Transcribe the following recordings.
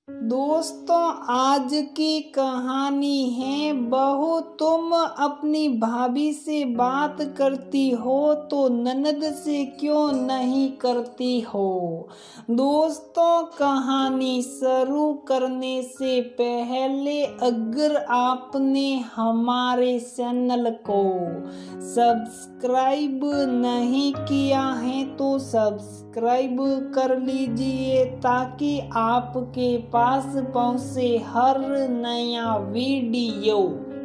दोस्तों, आज की कहानी है। बहू, तुम अपनी भाभी से बात करती हो तो ननद से क्यों नहीं करती हो। दोस्तों, कहानी शुरू करने से पहले अगर आपने हमारे चैनल को सब्सक्राइब नहीं किया है तो सब्सक्राइब कर लीजिए ताकि आपके पास पहुंचे हर नया वीडियो।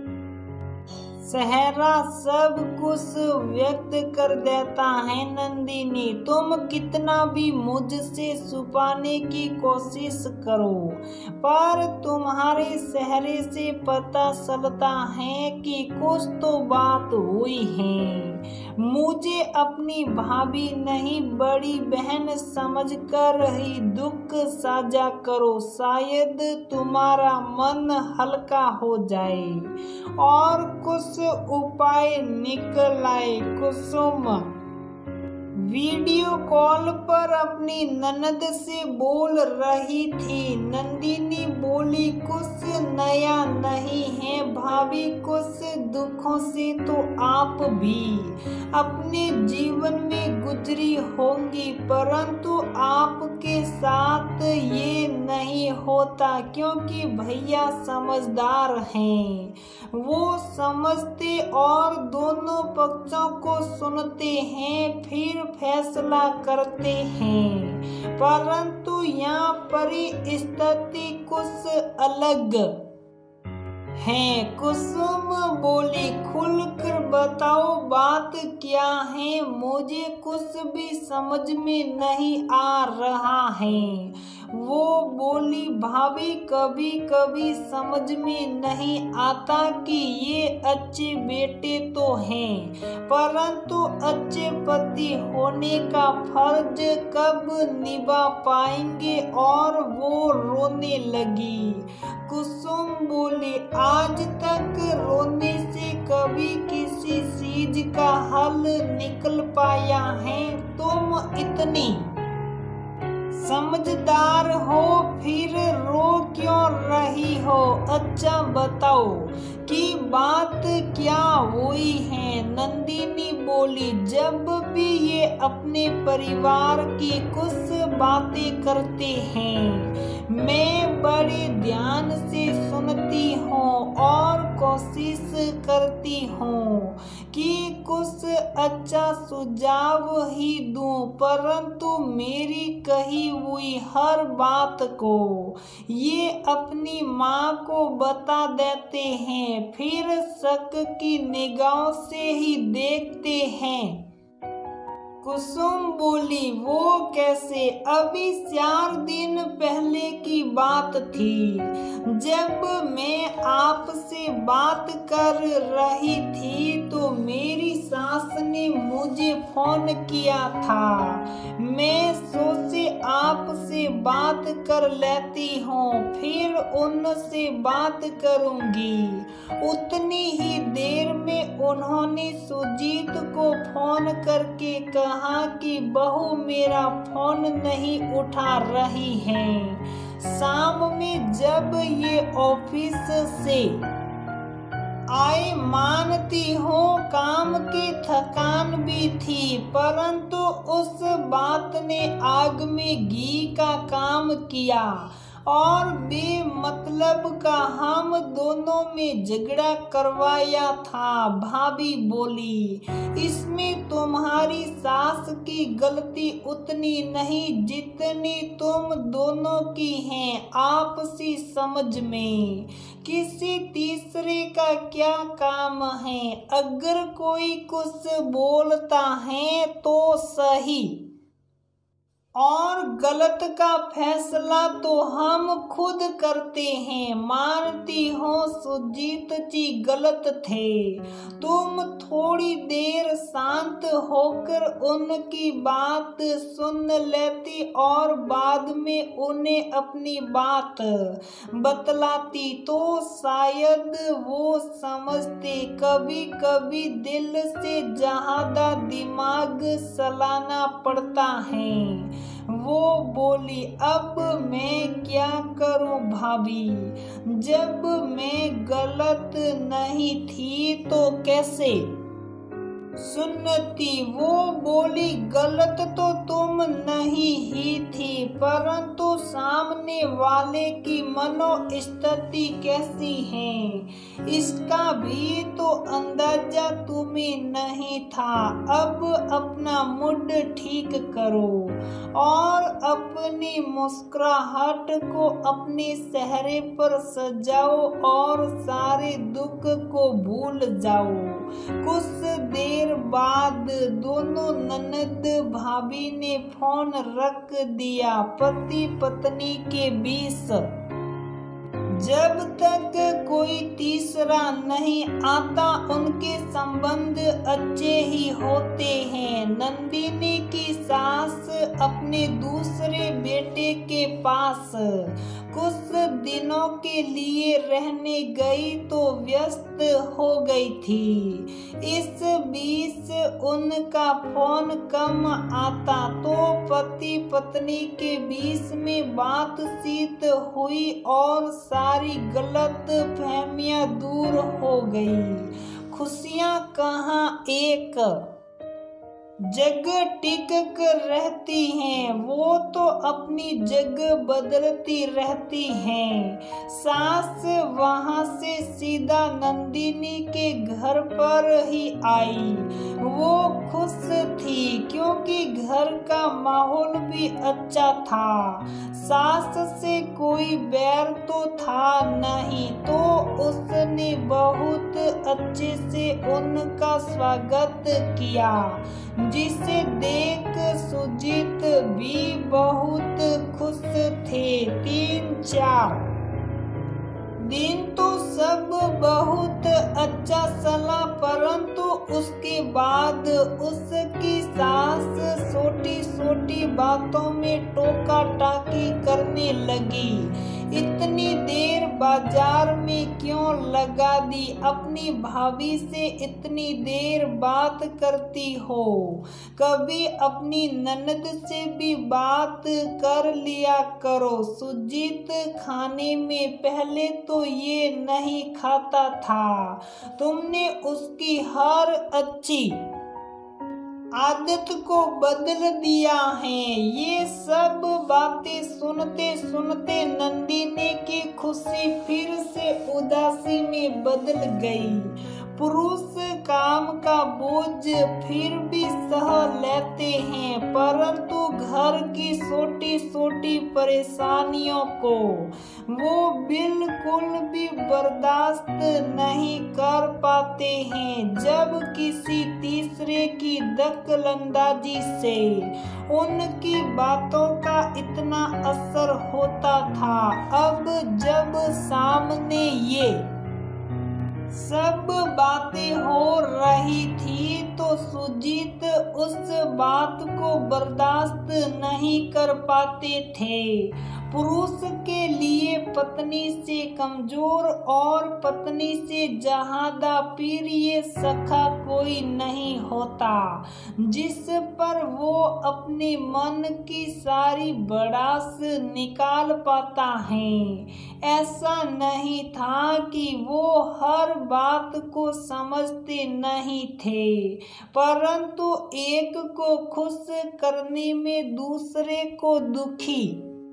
सहरा सब कुछ व्यक्त कर देता है। नंदिनी, तुम कितना भी मुझसे छुपाने की कोशिश करो पर तुम्हारे चेहरे से पता चलता है कि कुछ तो बात हुई है। मुझे अपनी भाभी नहीं बड़ी बहन समझकर ही दुख साझा करो, शायद तुम्हारा मन हल्का हो जाए और कुछ उपाय निकल आए। कुसुम वीडियो कॉल पर अपनी ननद से बोल रही थी। नंदिनी बोली, कुछ नया नहीं है भाभी, कुछ दुखों से तो आप भी अपने जीवन में गुजरी होंगी, परंतु आपके साथ ये नहीं होता क्योंकि भैया समझदार हैं। वो समझते और दोनों पक्षों को सुनते हैं फिर फैसला करते हैं, परंतु यहाँ परिस्थिति कुछ अलग है। कुसुम बोली, खुलकर बताओ बात क्या है, मुझे कुछ भी समझ में नहीं आ रहा है। वो बोली, भाभी कभी कभी समझ में नहीं आता कि ये अच्छे बेटे तो हैं, परंतु अच्छे पति होने का फर्ज कब निभा पाएंगे। और वो रोने लगी। कुसुम बोली, आज तक रोने से कभी किसी चीज का हल निकल पाया है। तुम इतनी समझदार हो फिर रो क्यों रही हो। अच्छा बताओ कि बात क्या हुई है। नंदिनी बोली, जब भी ये अपने परिवार की कुछ बातें करते हैं मैं बड़े ध्यान से सुनती हूँ और कोशिश करती हूँ कि कुछ अच्छा सुझाव ही दूं, परंतु मेरी कही हुई हर बात को ये अपनी माँ को बता देते हैं, फिर शक की निगाहों से ही देखते हैं। कुसुम बोली, वो कैसे। अभी 4 दिन पहले की बात थी जब मैं आपसे बात कर रही थी तो मेरी सास ने मुझे फोन किया था। मैं सोचे आपसे बात कर लेती हूँ फिर उनसे बात करूँगी। उतनी ही देर में उन्होंने सुजीत को फोन करके कहा कि बहू मेरा फोन नहीं उठा रही है। शाम में जब ये ऑफिस से आए मानती हूँ काम की थकान भी थी, परंतु उस बात ने आग में घी का काम किया और बेमतलब का हम दोनों में झगड़ा करवाया था। भाभी बोली, इसमें तुम्हारी सास की गलती उतनी नहीं जितनी तुम दोनों की है आपसी समझ में। किसी तीसरे का क्या काम है। अगर कोई कुछ बोलता है तो सही और गलत का फैसला तो हम खुद करते हैं। मानती हो सुजीत जी गलत थे। तुम थोड़ी देर शांत होकर उनकी बात सुन लेती और बाद में उन्हें अपनी बात बतलाती तो शायद वो समझते। कभी कभी दिल से ज्यादा दिमाग चलाना पड़ता है। वो बोली, अब मैं क्या करूं भाभी, जब मैं गलत नहीं थी तो कैसे सुनती। वो बोली, गलत तो तुम नहीं ही थी, परंतु सामने वाले की मनोस्थिति कैसी है इसका भी तो अंदाजा तुम्हें नहीं था। अब अपना मूड ठीक करो और अपनी मुस्कुराहट को अपने चेहरे पर सजाओ और सारे दुख को भूल जाओ। कुछ देर बाद दोनों ननद भाभी ने फोन रख दिया। पति पत्नी के बीच जब तक कोई तीसरा नहीं आता उनके संबंध अच्छे ही होते हैं। नंदिनी की सास अपने दूसरे बेटे के पास कुछ दिनों के लिए रहने गई तो व्यस्त हो गई थी। इस बीच उनका फोन कम आता तो पति पत्नी के बीच में बातचीत हुई और सारी गलत फहमियां दूर हो गई। खुशियां कहाँ एक जगह टिक कर रहती हैं, वो तो अपनी जगह बदलती रहती हैं। सास वहां से सीधा नंदिनी के घर पर ही आई। वो खुश थी क्योंकि घर का माहौल भी अच्छा था। सास से कोई बैर तो था नहीं, तो उसने बहुत अच्छे से उनका स्वागत किया, जिसे देख सुजीत भी बहुत खुश थे। 3-4 दिन तो सब बहुत अच्छा चला, परंतु उसके बाद उसकी सास छोटी छोटी बातों में टोका टाकी करने लगी। इतनी देर बाजार में क्यों लगा दी, अपनी भाभी से इतनी देर बात करती हो, कभी अपनी ननद से भी बात कर लिया करो। सुजीत खाने में पहले तो ये नहीं खाता था, तुमने उसकी हर अच्छी आदत को बदल दिया है। ये सब बातें सुनते सुनते नंदिनी की खुशी फिर से उदासी में बदल गई। पुरुष काम का बोझ फिर भी सह लेते हैं, परंतु घर की छोटी छोटी परेशानियों को वो बिल्कुल भी बर्दाश्त नहीं कर पाते हैं। जब किसी तीसरे की दखलंदाजी से उनकी बातों का इतना असर होता था, अब जब सामने ये सब बातें हो रही थी तो सुजीत उस बात को बर्दाश्त नहीं कर पाते थे। पुरुष के लिए पत्नी से कमजोर और पत्नी से ज्यादा प्रिय सखा कोई नहीं होता, जिस पर वो अपने मन की सारी भड़ास निकाल पाता है। ऐसा नहीं था कि वो हर बात को समझते नहीं थे, परंतु एक को खुश करने में दूसरे को दुखी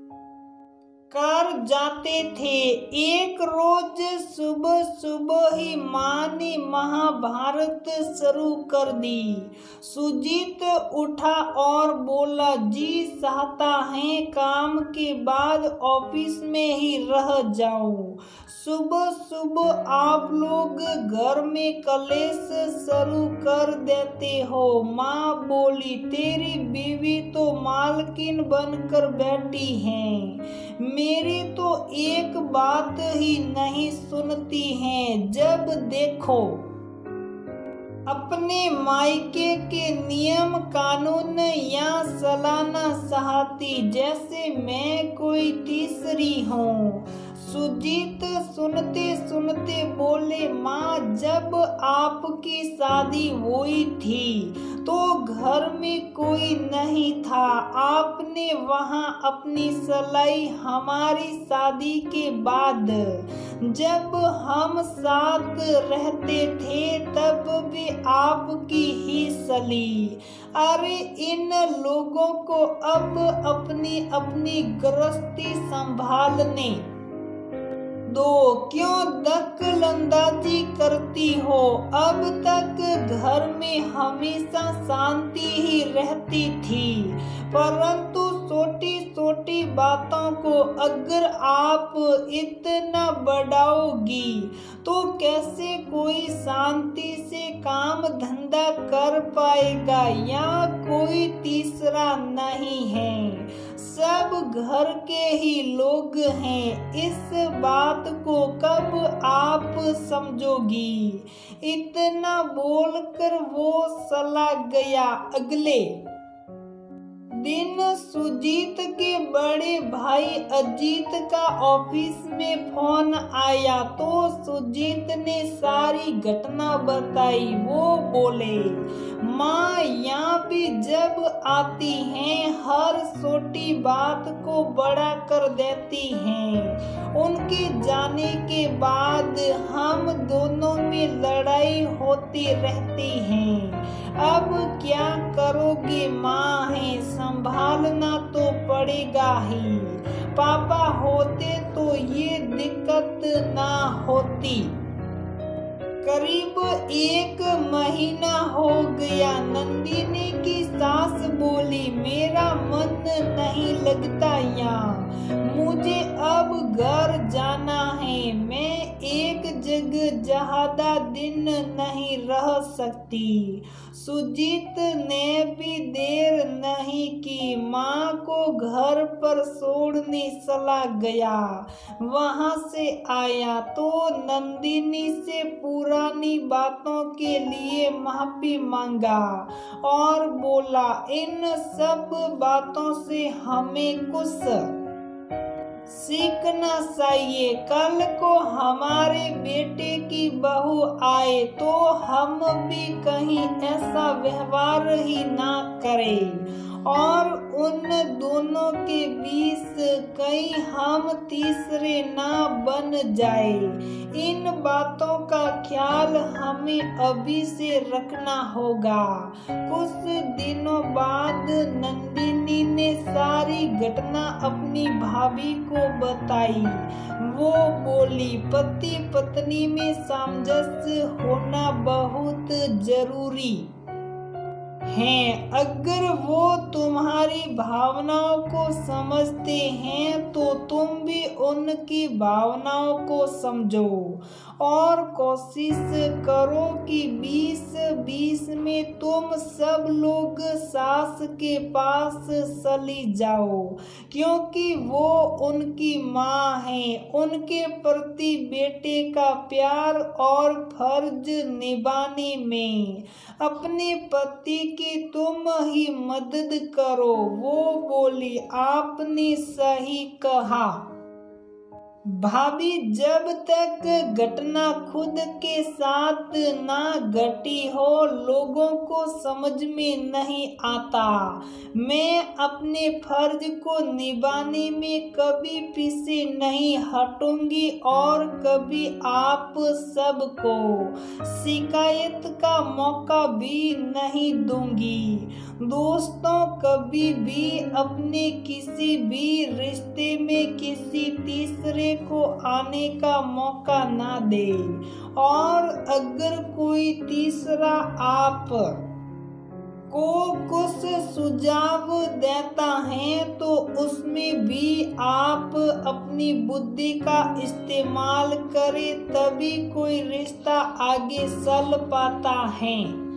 कर जाते थे। एक रोज सुबह सुबह ही माँ ने महाभारत शुरू कर दी। सुजीत उठा और बोला, जी चाहता है काम के बाद ऑफिस में ही रह जाऊं। सुबह सुबह आप लोग घर में कलेश शुरू कर देते हो। माँ बोली, तेरी बीवी तो मालकिन बनकर बैठी है, मेरी तो एक बात ही नहीं सुनती हैं। जब देखो अपने मायके के नियम कानून या सालाना चाहती जैसे मैं कोई तीसरी हूँ। सुजीत सुनते सुनते बोले, माँ जब आपकी शादी हुई थी तो घर में कोई नहीं था। आपने वहां अपनी सलाई हमारी शादी के बाद, जब हम साथ रहते थे तब भी आपकी ही सली। अरे इन लोगों को अब अपनी अपनी गृहस्थी संभालने दो, क्यों दखलंदाजी करती हो? अब तक घर में हमेशा शांति ही रहती थी, परंतु छोटी छोटी बातों को अगर आप इतना बढ़ाओगी तो कैसे कोई शांति से काम धंधा कर पाएगा? या कोई तीसरा नहीं है, सब घर के ही लोग हैं। इस बात को कब आप समझोगी? इतना बोलकर वो चला गया। अगले दिन सुजीत के बड़े भाई अजीत का ऑफिस में फोन आया तो सुजीत ने सारी घटना बताई। वो बोले, माँ यहाँ भी जब आती हैं हर छोटी बात को बड़ा कर देती हैं। उनके जाने के बाद हम दोनों में लड़ाई होती रहती है। अब क्या करोगे माँ है, संभालना तो पड़ेगा ही। पापा होते तो ये दिक्कत ना होती। करीब 1 महीना हो गया। नंदिनी की सास बोली, मेरा मन नहीं लगता यहाँ, मुझे अब घर जाना है। मैं एक जगह ज्यादा दिन नहीं रह सकती। सुजीत ने भी देर नहीं की, माँ को घर पर छोड़ने चला गया। वहां से आया तो नंदिनी से पुरानी बातों के लिए माफी मांगा और बोला, इन सब बातों से हमें कुछ सीखना चाहिए। कल को हमारे बेटे की बहू आए तो हम भी कहीं ऐसा व्यवहार ही ना करें और उन दोनों के बीच कहीं हम तीसरे ना बन जाए। इन बातों का ख्याल हमें अभी से रखना होगा। कुछ दिनों बाद नंदिनी ने सारी घटना अपनी भाभी को बताई। वो बोली, पति पत्नी में सामंजस्य होना बहुत जरूरी हैं। अगर वो तुम्हारी भावनाओं को समझते हैं तो तुम भी उनकी भावनाओं को समझो और कोशिश करो कि 2020 में तुम सब लोग सास के पास चली जाओ, क्योंकि वो उनकी माँ है। उनके प्रति बेटे का प्यार और फर्ज निभाने में अपने पति की तुम ही मदद करो। वो बोली, आपने सही कहा भाभी, जब तक घटना खुद के साथ ना घटी हो लोगों को समझ में नहीं आता। मैं अपने फर्ज को निभाने में कभी पीछे नहीं हटूंगी और कभी आप सबको शिकायत का मौका भी नहीं दूंगी। दोस्तों, कभी भी अपने किसी भी रिश्ते में किसी तीसरे को आने का मौका ना दे और अगर कोई तीसरा आप को कुछ सुझाव देता है तो उसमें भी आप अपनी बुद्धि का इस्तेमाल करें, तभी कोई रिश्ता आगे चल पाता है।